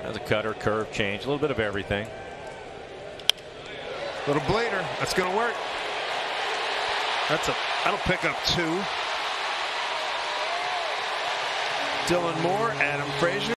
Has a cutter, curve, change, a little bit of everything. Little blader. That's going to work. That'll pick up 2. Dylan Moore, Adam Frazier.